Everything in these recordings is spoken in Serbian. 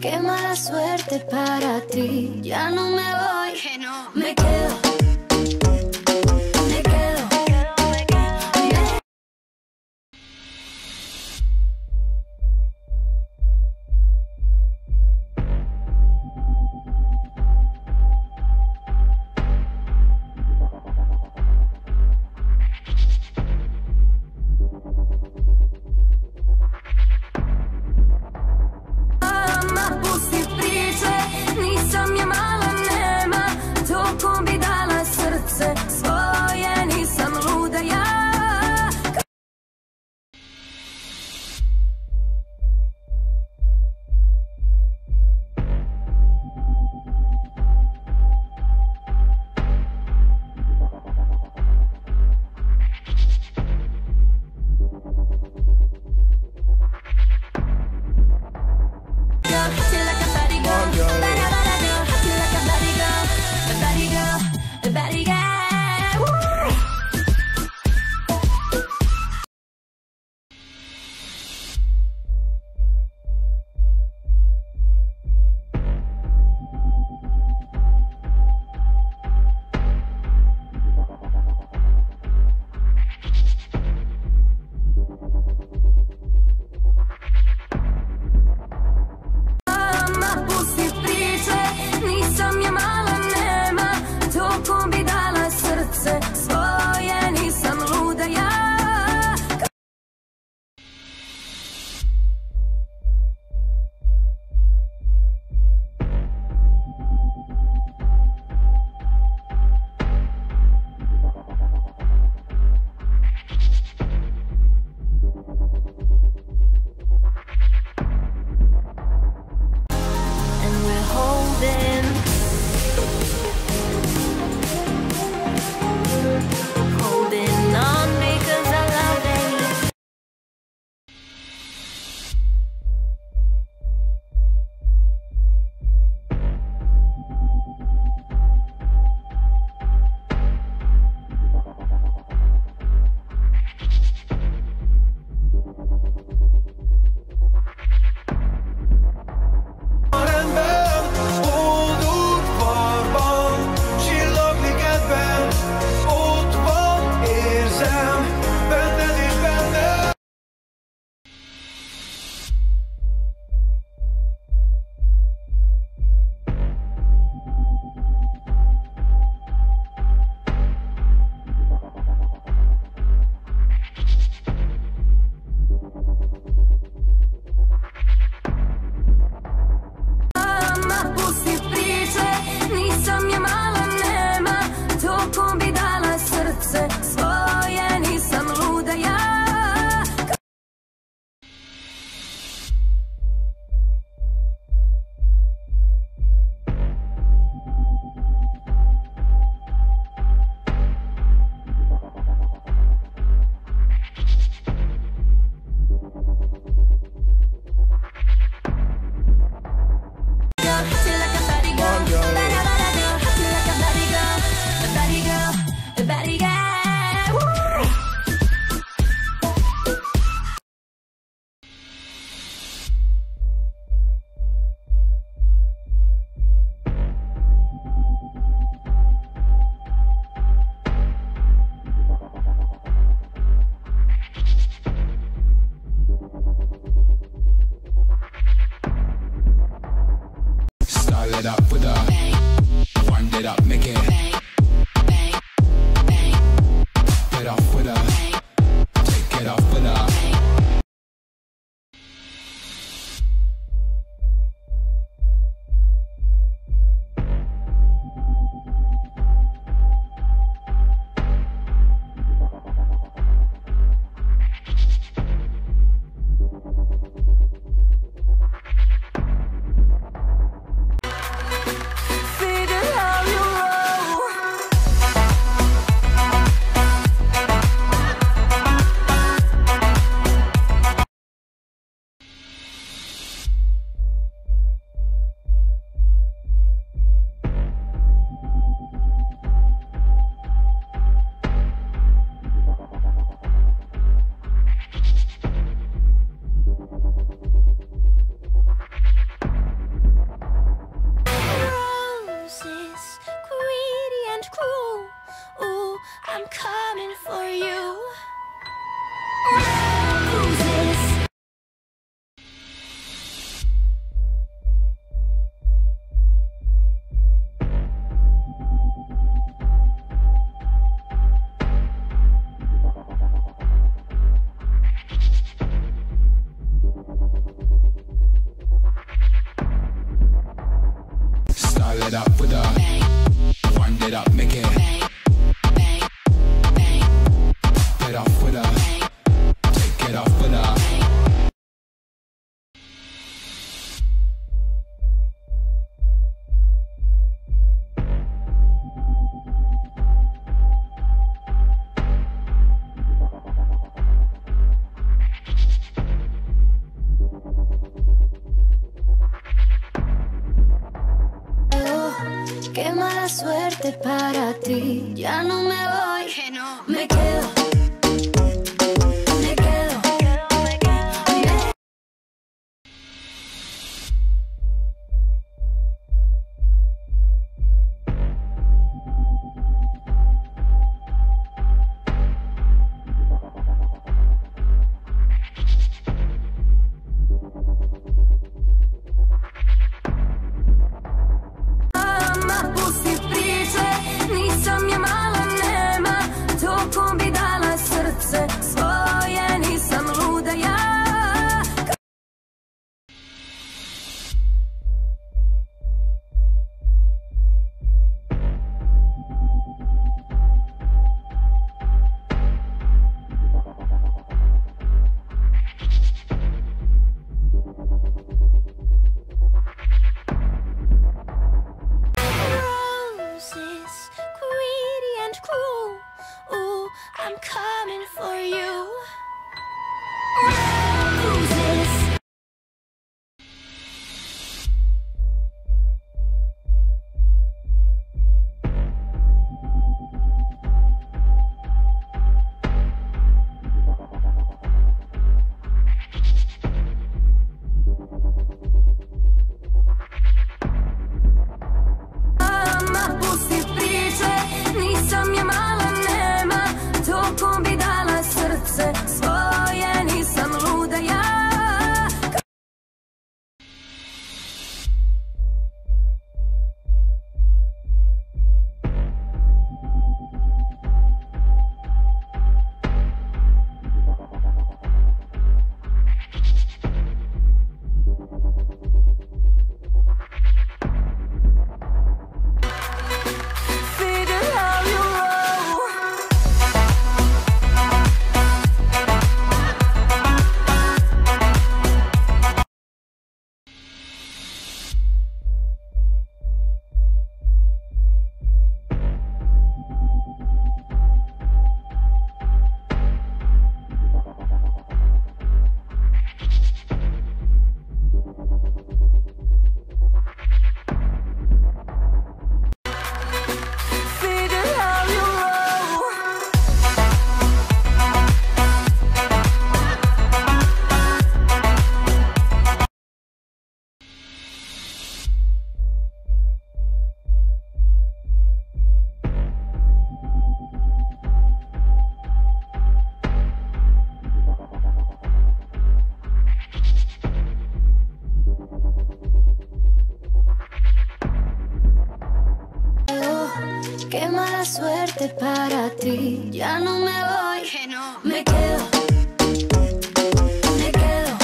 Qué mala suerte para ti. Ya no me voy, Que no. me quedo. Me quedo. Nisam je mala nema, toliko bi dala srce svoje, nisam luda ja. Nisam je mala nema, toliko bi dala srce svoje, nisam luda ja. And we're holding on because I love it. Nisam je mala nema, toliko bi dala srce svoje, nisam luda ja. Style it up with a wind it up, make it bang, bang. Get off with a take it off with a. Figure how you roll. it off with her. Qué mala suerte para ti, ya no me voy, Que no. me quedo, me quedo, Pusti priče, nisam je mala, nema to ko bi dala srce svoje, nisam luda ja. Greedy and cruel, ooh, I'm coming for you. Roses. Pusti priče, nisam je mala, nema to ko bi dala srce svoje, nisam luda ja. qué mala suerte para ti, ya no me voy, Que no. me quedo, me quedo,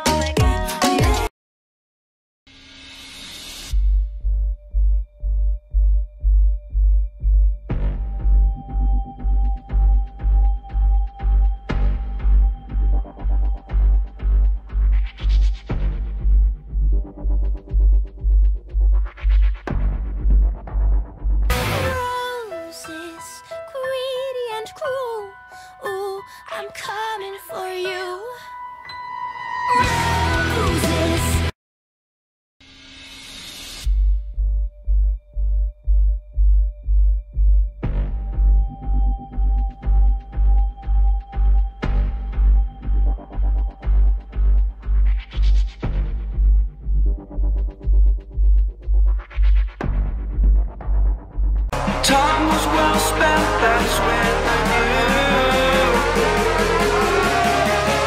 Greedy and cruel, ooh, I'm coming for you. Roses. Time was well spent, that's when I knew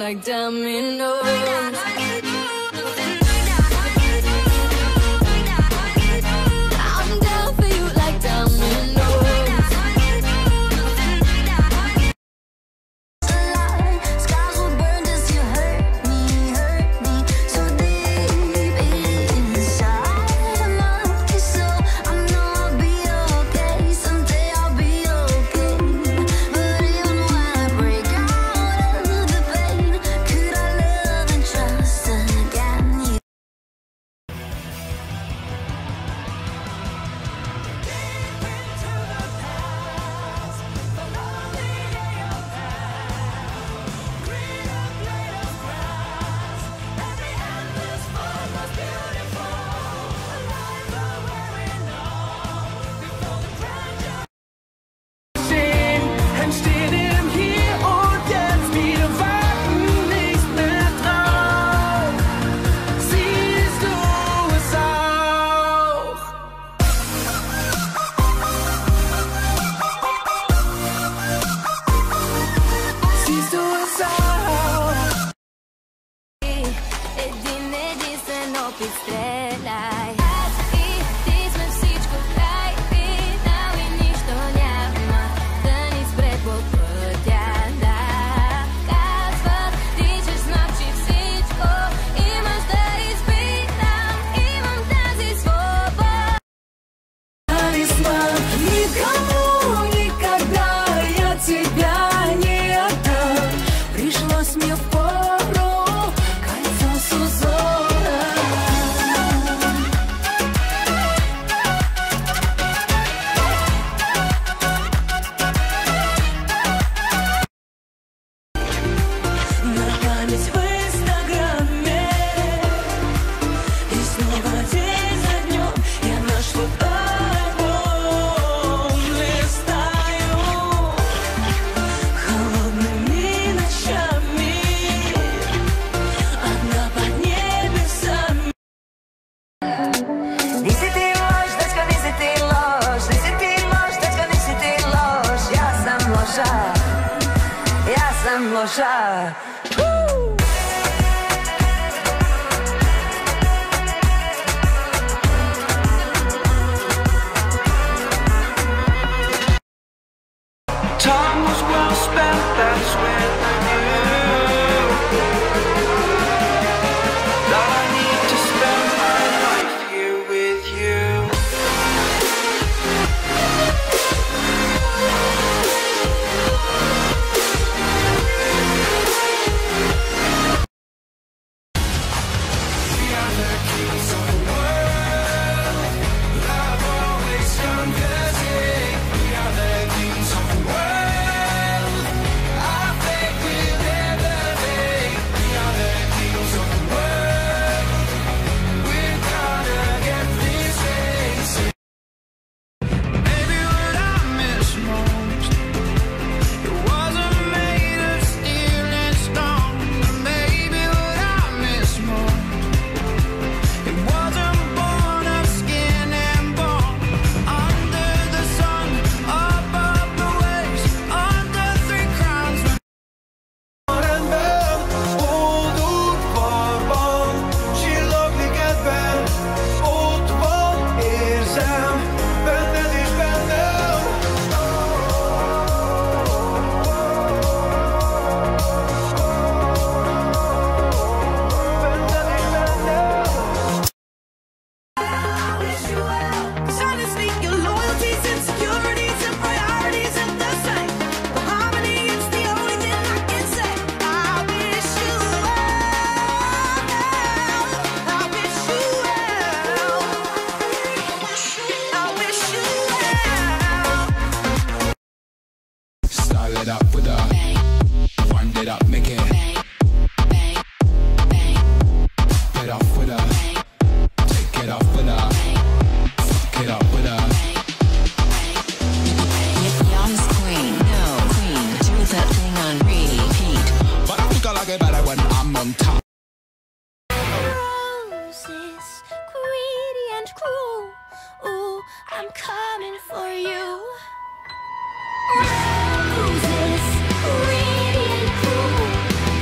like dominoes. I'm down for you like dominoes. Scars will burn as you hurt me so deep inside. I love you so, I know I'll be okay. Someday I'll be okay. But even when I break out of the pain, could I love and trust again? En stehen hier und jetzt, wir warten nicht mehr drauf. Siehst du es auch? Siehst du es auch? Един единствен опит стреляй. Аз и ти сме всичко край финал и нищо няма да ни спре по пътя. Да, казват, тичаш, значи всичко имаш да изпитам. Имам тази свобода. Талисман, никому никогда я тебя не отдам. Пришлось мне впору кольцо с узором. На память в инстаграме. И снова день за днем я наш альбом листаю. Холодными ночами одна под небесами. Несите ложь, дочка, несите ложь, несите ложь, дочка, несите ложь. Я сам ложа, я сам ложа. Time was well spent, that's when I knew that I need to spend my life here with you. We are the kings of the world. Love always conquers it. We are the kings of the world. Our fate will never fade. We are the kings of the world. We're gonna get this race. Maybe what I miss most, it wasn't made of steel and stone. Maybe what I miss most, it wasn't born of skin and bone. Under the sun, above the waves, under three crowns. Rendben, boldog barban, csillagni kedven, ott van, érzem, benned és bennem. Benned és bennem. Cause honestly, your loyalties, insecurities, and priorities are the same. But harmony is the only thing I can say. I wish you well. I wish you well. I wish you well. Style it up with a wind it up, make it get off with a take it off with a fuck it up with a. Yas queen, no queen, do that thing on repeat. But I think I like it better when I'm on top. Roses, greedy and cruel. Ooh, I'm coming for you. Roses, greedy and cruel.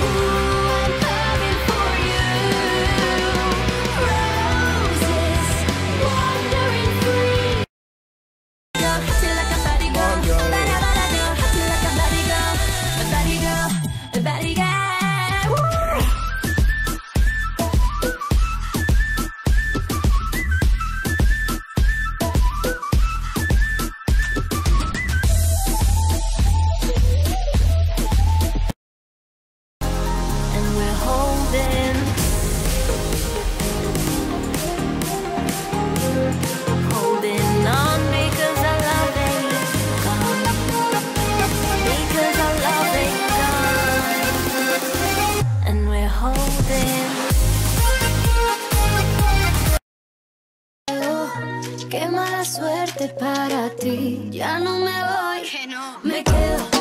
ti. Ya no me voy, Que no. me quedo.